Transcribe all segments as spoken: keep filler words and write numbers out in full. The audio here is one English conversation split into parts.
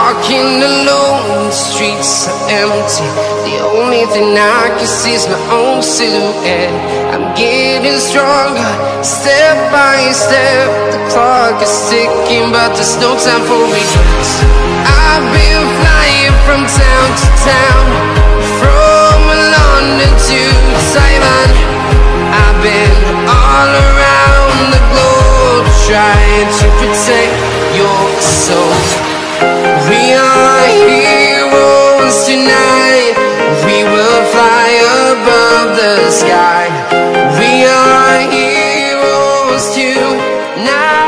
walking alone, the streets are empty. The only thing I can see is my own silhouette. I'm getting stronger, step by step. The clock is ticking, but there's no time for regrets. I've been flying from town to town, from London to Taiwan. I've been all around the globe, trying to protect your soul. We are heroes tonight. We will fly above the sky. We are heroes tonight.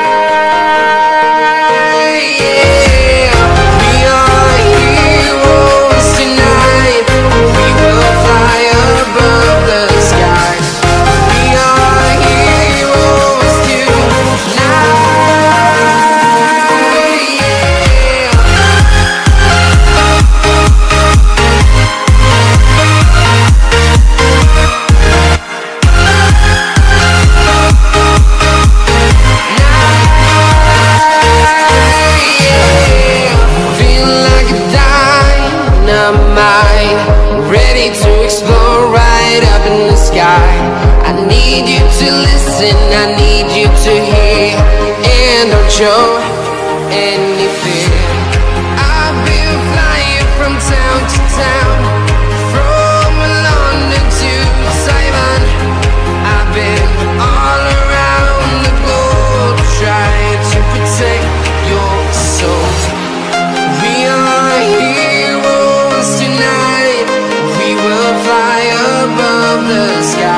Yeah. We are heroes tonight. We will fly above the sky. We are heroes tonight. Ready to explore right up in the sky. I need you to listen, I need you to hear, and don't show any fear. I've been flying from town to town, from London to Taiwan. I've been all around the globe, trying to protect your soul. We are heroes tonight. We will fly above the sky.